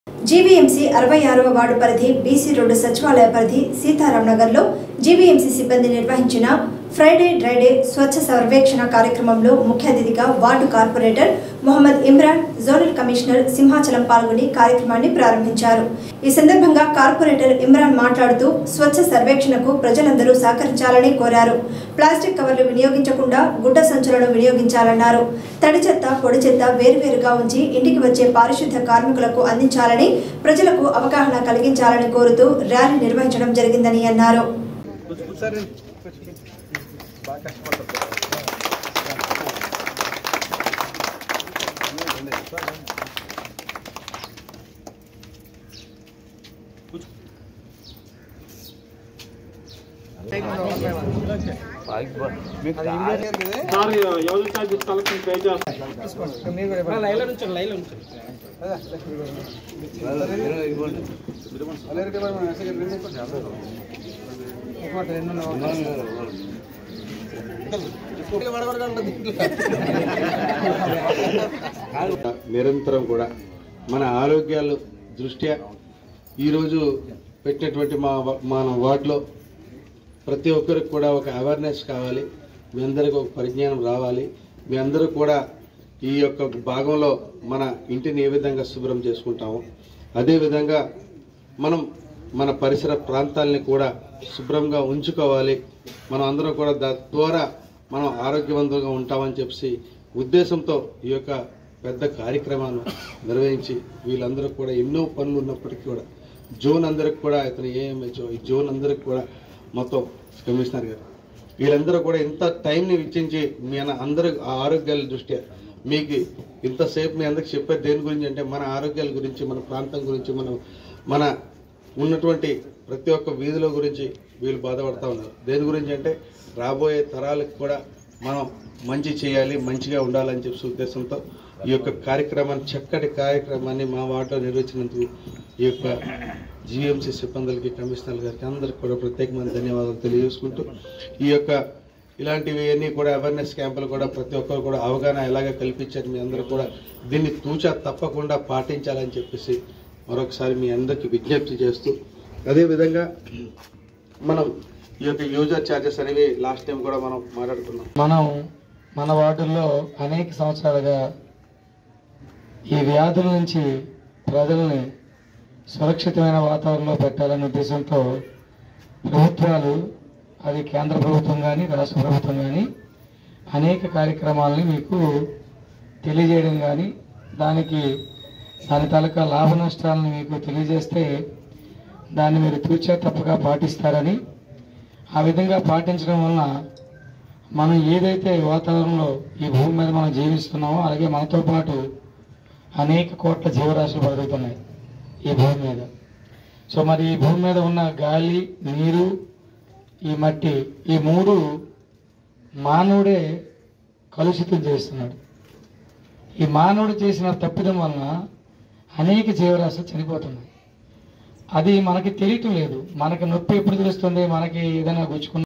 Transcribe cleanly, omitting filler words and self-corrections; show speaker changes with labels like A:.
A: GVMC 66వ ward పరిధి BC road సచివాలయ పరిధి సీతారాం నగర్లో జీవీఎంసీ సిబ్బంది నిర్వహించిన ఫ్రైడే డ్రైడే స్వచ్ఛ సర్వేక్షణ కార్యక్రమంలో ముఖ్య అతిథిగా ward corporator Mohammed Imran, zonal commissioner Simhachalam పాల్గొని కార్యక్రమాన్ని ప్రారంభించారు. ఈ సందర్భంగా కార్పొరేటర్ ఇమ్రాన్ మాట్లాడుతూ స్వచ్ఛ సర్వేక్షణకు ప్రజలందరూ సహకరించాలని కోరారు. ప్లాస్టిక్ కవర్లు వినియోగించకుండా గుడ్డ సంచులను వినియోగించాలన్నారు. తడి చెత్త, పొడి చెత్త వేరువేరుగా ఉంచి ఇంటికి వచ్చే పారిశుద్ధ్య కార్మికులకు అందించాలని, ప్రజలకు అవగాహన కలిగించాలని కోరుతూ ర్యాలీ నిర్వహించడం జరిగిందని అన్నారు.
B: నిరంతరం కూడా మన ఆరోగ్యాల దృష్ట్యా ఈరోజు పెట్టినటువంటి మన వార్డులో ప్రతి ఒక్కరికి కూడా ఒక అవేర్నెస్ కావాలి. మీ అందరికి ఒక పరిజ్ఞానం రావాలి. మీ అందరూ కూడా ఈ యొక్క భాగంలో మన ఇంటిని ఏ విధంగా శుభ్రం చేసుకుంటామో అదేవిధంగా మనం మన పరిసర ప్రాంతాలని కూడా శుభ్రంగా ఉంచుకోవాలి. మనం అందరం కూడా ద్వారా మనం ఆరోగ్యవంతంగా ఉంటామని చెప్పి ఉద్దేశంతో ఈ యొక్క పెద్ద కార్యక్రమాన్ని నిర్వహించి వీళ్ళందరూ కూడా ఎన్నో పనులు ఉన్నప్పటికీ కూడా జోన్ అందరికి కూడా ఇతను ఏఎంహెచ్ఓ ఈ జోన్ అందరికి కూడా మొత్తం కమిషనర్ గారు వీళ్ళందరూ కూడా ఇంత టైంని వెచ్చించి మీ అందరూ ఆరోగ్యాల దృష్ట్యా మీకు ఇంతసేపు మీ అందరికి చెప్పేది దేని గురించి అంటే మన ఆరోగ్యాల గురించి, మన ప్రాంతం గురించి, మన ఉన్నటువంటి ప్రతి ఒక్క వీధిలో గురించి వీళ్ళు బాధపడతా ఉన్నారు. దేని గురించి అంటే రాబోయే తరాలకు కూడా మనం మంచి చేయాలి, మంచిగా ఉండాలని చెప్పి ఉద్దేశంతో ఈ యొక్క కార్యక్రమాన్ని చక్కటి కార్యక్రమాన్ని మా వార్డులో నిర్వహించినందుకు ఈ యొక్క జీవీఎంసీ సిబ్బందులకి, కమిషనర్ గారికి అందరికి కూడా ప్రత్యేకమైన ధన్యవాదాలు తెలియజేసుకుంటూ ఈ యొక్క ఇలాంటివి అన్నీ కూడా అవేర్నెస్ క్యాంపులు కూడా ప్రతి ఒక్కరు కూడా అవగాహన ఎలాగ కల్పించారు. మీ అందరూ కూడా దీన్ని తూచా తప్పకుండా పాటించాలని చెప్పేసి మరొకసారి మీ అందరికీ విజ్ఞప్తి చేస్తూ అదేవిధంగా మనం ఈ యొక్క యూజర్ ఛార్జెస్ అనేవి లాస్ట్ టైం కూడా మనం మాట్లాడుకున్నాం.
C: మన వార్డుల్లో అనేక సంవత్సరాలుగా ఈ వ్యాధుల నుంచి ప్రజల్ని సురక్షితమైన వాతావరణంలో పెట్టాలనే ఉద్దేశంతో ప్రభుత్వాలు, అది కేంద్ర ప్రభుత్వం కానీ రాష్ట్ర ప్రభుత్వం కానీ అనేక కార్యక్రమాలని మీకు తెలియజేయడం కానీ దాని తాలూకా లాభ నష్టాలను మీకు తెలియజేస్తే దాన్ని మీరు తూచా తప్పగా పాటిస్తారని, ఆ విధంగా పాటించడం వలన మనం ఏదైతే వాతావరణంలో ఈ భూమి మీద మనం జీవిస్తున్నామో అలాగే మనతో పాటు అనేక కోట్ల జీవరాశులు బతుకుతున్నాయి ఈ భూమి మీద. సో మరి ఈ భూమి మీద ఉన్న గాలి, నీరు, ఈ మట్టి, ఈ మూడు మానవుడే కలుషితం చేస్తున్నాడు. ఈ మానవుడు చేసిన తప్పిదం వలన అనేక జీవరాశులు చనిపోతున్నాయి. అది మనకి తెలియటం లేదు. మనకి నొప్పి ఎప్పుడు తెలుస్తుంది, మనకి ఏదైనా గుచ్చుకున్న